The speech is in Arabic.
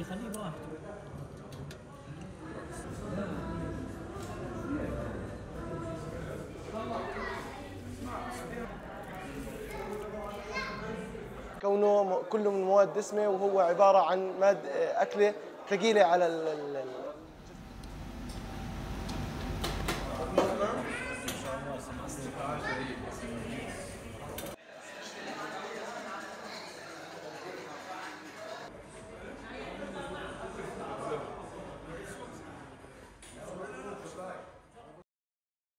خليه براحته. كونه كله من مواد دسمه، وهو عباره عن أكله ثقيله على